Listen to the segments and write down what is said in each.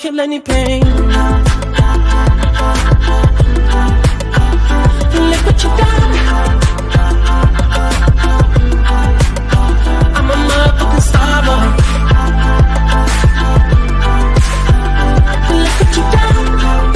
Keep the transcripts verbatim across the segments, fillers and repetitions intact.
kill any pain. Look what you done. I'm a motherfucking starboy. Look what you done.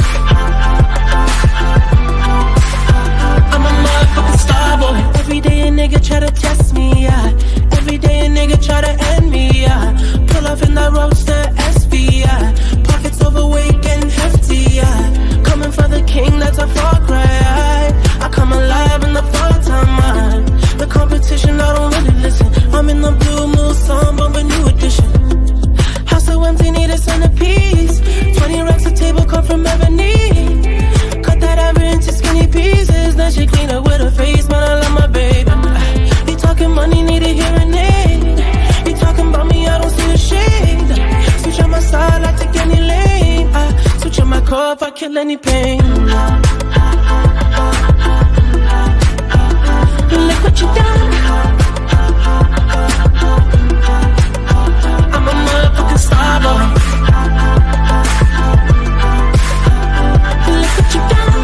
I'm a motherfucking starboy. Every day a nigga try to test me, yeah. Every day a nigga try to end me, yeah. Pull off in that roadster S V, yeah. Pockets overweight getting hefty, yeah. Coming for the king, that's a far cry. I come alive in the fall time, man. The competition, I don't really listen. I'm in the blue moon, song, but a new edition. House so empty, need a centerpiece. Twenty racks a table cut from ebony. Cut that amber into skinny pieces. Then she clean up with her face, man, I love my baby. You talking money, need a hearing aid. You talking about me, I don't see a shade. Switch on my side, I take any lane. I switch on my core if I kill any pain. Look what you done. I'm a motherfucking starboy. Look what you done.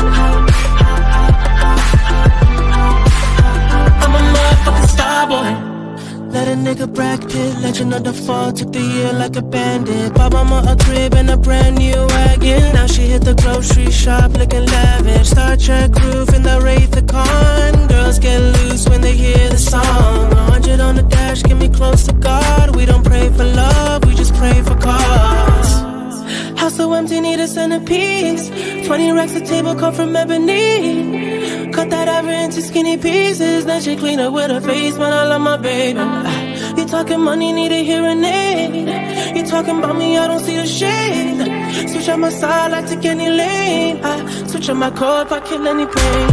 I'm a motherfucking starboy. Let a nigga Brad Pitt, legend of the fall, took the year like a bandit. Bought mama a crib and a brand new wagon. Now she hit the grocery shop looking lavish. Star Trek roof in the Wraith the Con. Girls get loose when they hear the song. A hundred on the dash, get me close to God. We don't pray for love, we just pray for cause. House so empty, need a centerpiece. Twenty racks a table cut from ebony. Cut that ever into skinny pieces. Then she clean up with her face, man, I love my baby. You talking money, need a hearing aid. You talking about me, I don't see a shade. Switch on my side, I take any lane. I switch on my core if I kill any pain.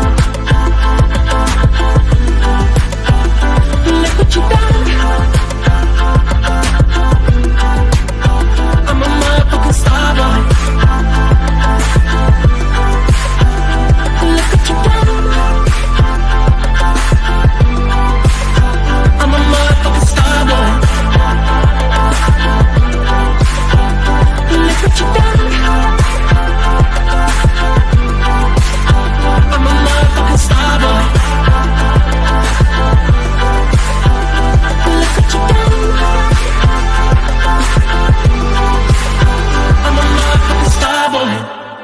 Look what you done. I'm a motherfucking starboy. Look what you done. I'm a motherfucking starboy. Look what you done. I'm a motherfucking starboy. Look what you done. I'm a motherfucking starboy.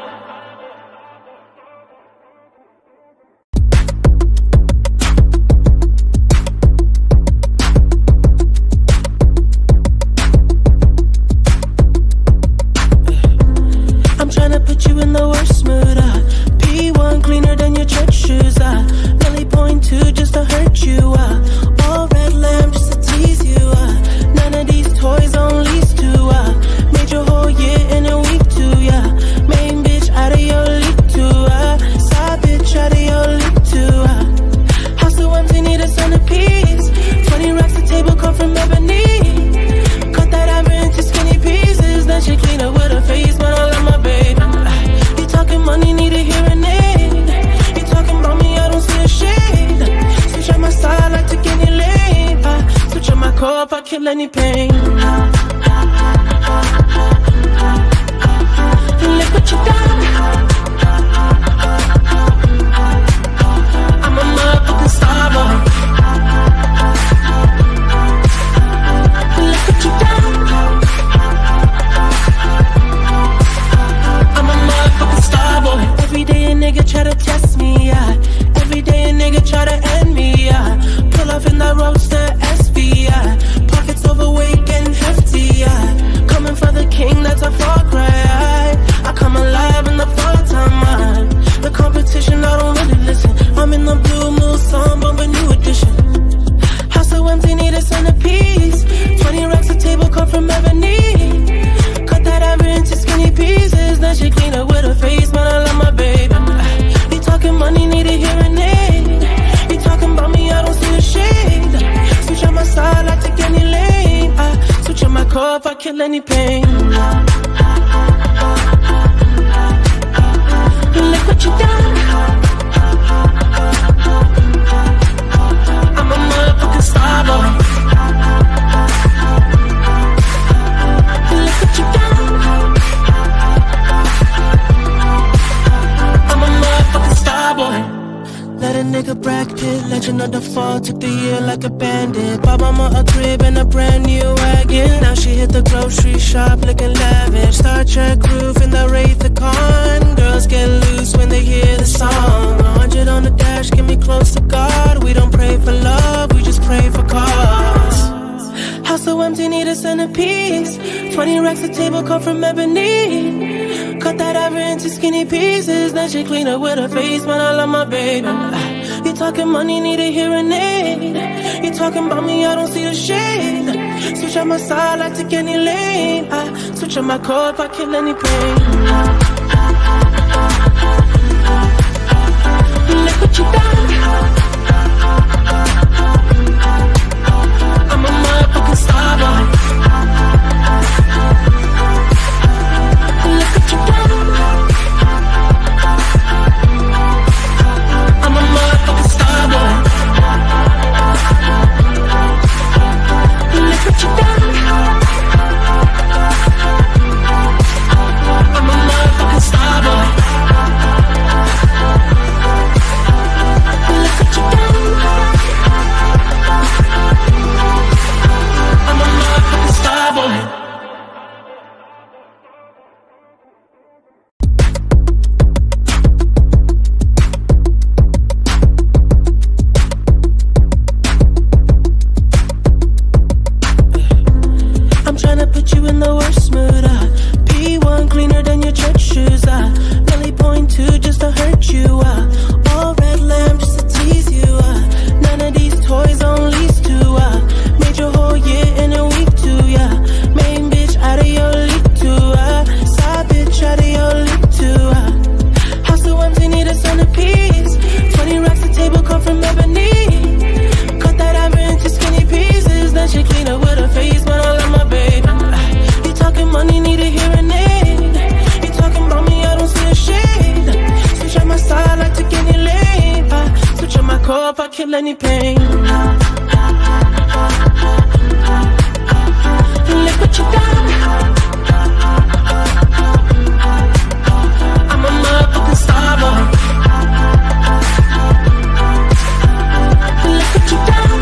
I'm tryna put you in the worst mood, uh. P one cleaner than your church shoes, uh. Milli point two just to hurt you, uh. All red lamb just to tease you, uh. None of these toys on lease to, uh. Made your whole year in a week too, yeah. Main bitch out of your league too, uh. Side bitch out of your league too, uh. House so empty, need a centerpiece. Twenty racks a table cut from ebony. Cut that amber into skinny pieces. Then she clean up with her face, man, I love my baby. You talking money, need a hearing aid. You talking about me, I don't see a shade. Switch on my side, I take any lane. I switch on my core if I kill any pain. Look what you done. I'm a motherfucking starboy. Look what you done. I'm a motherfucking starboy. Every day a nigga try to test me, yeah. Every day a nigga try to end me, yeah. Pull off in that roadster S V, yeah. Pockets overweight getting hefty, yeah. Coming for the king, that's a far cry. I come alive in the fall time, man. The competition, I don't really listen. I'm in the blue moon, song, but a new edition. House so empty, need a centerpiece. Twenty racks a table cut from ebony. Cut that amber into skinny pieces. Then she clean up with her face, man, I love my baby. You talking money, need a hearing aid. You talking about me, I don't see a shade. Switch on my side, I take any lane. I switch on my core if I kill any pain. Look what you done. I'm a motherfucking starboy. Look what you done. like a bandit. Bought mama a crib and a brand new wagon. Now she hit the grocery shop looking lavish. Star Trek roof in the Wraith the Con. Girls get loose when they hear the song. A hundred on the dash, get me close to God. We don't pray for love, we just pray for cause. House so empty, need a centerpiece. Twenty racks a table cut from ebony. Cut that ever into skinny pieces. Then she clean up with her face, man, I love my baby. You talking money, need a hearing aid. You talking about me, I don't see a shade. Switch on my side, I take any lane. I switch on my core if I kill any pain. Look what you done. I'm a motherfucking starboy. Look what you done. I'm a motherfucking starboy. Look what you done. I'm a motherfucking starboy. Look what you done. I'm a motherfucking starboy. Put you in the worst mood, uh P one cleaner than your church shoes, uh Milli point two just to hurt you, uh all red lamp just to tease you, uh none of these toys on lease to, uh made your whole year in a week too, yeah. Main bitch out of your league too, uh side bitch out of your league too, uh house so empty, need a centerpiece. Twenty racks a table cut from ebony. Cut that ever into skinny pieces. Then she clean up with her face, man, I love my baby. Money, need a hearing aid. You talking about me, I don't see a shade. Switch on my side, I take any lane. I switch on my core if I kill any pain. Look what you done. I'm a motherfucking starboy. Look what you done.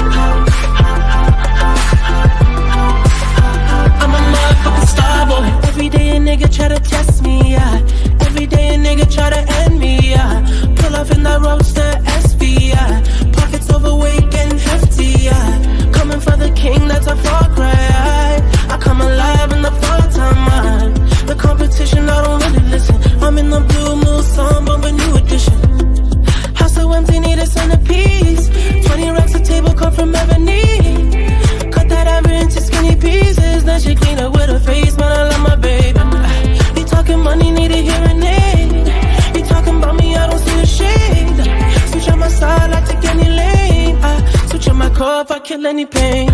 Every day a nigga try to test me, yeah. Every day a nigga try to end me, yeah. Pull off in that roadster S V, yeah. Pockets overweight and hefty, yeah. Coming for the king, that's a far cry. I come alive in the fall time, man. The competition, I don't really listen. I'm in the blue moon, song, bumping new edition. House so empty, need a centerpiece. Twenty racks a table cut from ebony. Cut that ever into skinny pieces. Then she clean up with her face, man, I love my baby. You talking money, need a hearing aid. You talking about me, I don't see a shade. Switch on my side, I take any lane. I switch on my core if I kill any pain.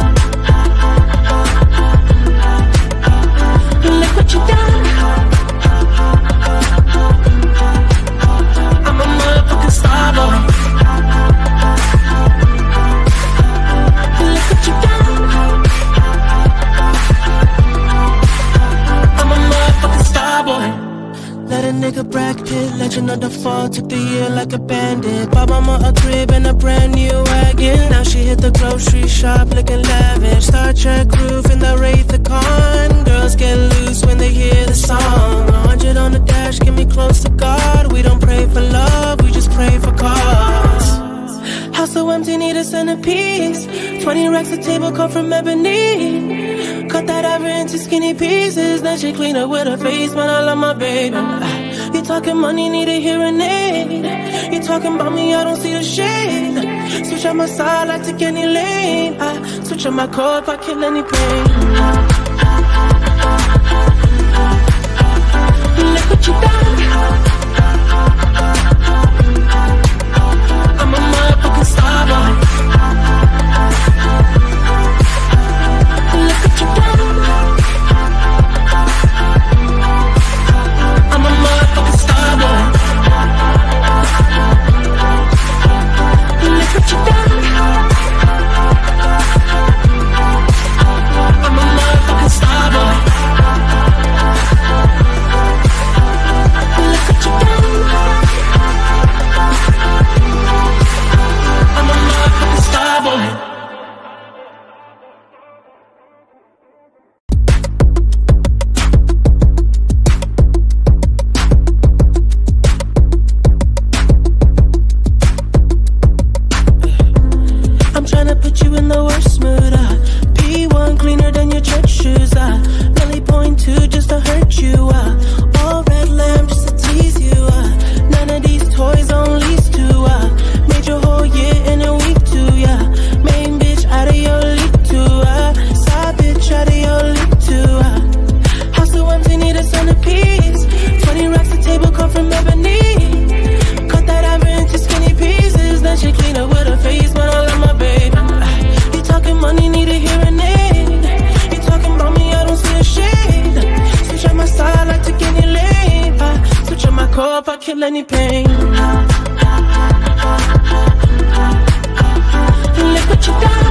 Look what you done. I'm a motherfucking starboy. Look what you done. I'm a motherfucking starboy. Let a nigga Brad Pitt, legend of the fall, took the year like a bandit. Bought mama a crib and a brand new wagon. Now she hit the grocery shop looking lavish. Star Trek roof in the Wraith the Con. Girls get loose when they hear the song. A hundred on the dash, get me close to God. We don't pray for love, we just pray for cause. House so empty, need a centerpiece. Twenty racks a table cut from ebony. Cut that ever into skinny pieces. Then she clean up with her face, man, I love my baby. You talking money, need a hearing aid. You talking about me, I don't see a shade. Switch on my side, I take any lane. I switch on my core if I kill any pain. Look what you done. I'm a motherfucking starboy. Look what you done. I'm a motherfucking starboy. Look what you done. I'm a motherfucking starboy. Look what you done. I'm a motherfucking in the worst mood, uh P one cleaner than your church shoes, uh Milli point two just to hurt you, uh all red lamp just to tease you, uh none of these toys on lease too, uh made your whole year in a week too, yeah. Main bitch out of your league too, uh side bitch out of your league too, uh house so empty, need a centerpiece. Twenty racks a table come from ebony. Cut that ivory into skinny pieces, then she clean up with her face, man, I love my baby. uh, You talking money, need a hearing aid. You talking about me, I don't see a shade. Switch on my side, like take any lane, uh, switch on my core if I kill any pain. Look what you got.